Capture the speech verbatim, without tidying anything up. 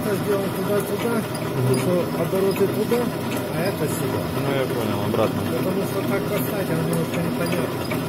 это сделан туда-туда, потому что обороты туда, а это сюда. Ну я понял, обратно. Потому что так поставить, оно немножко непонятно.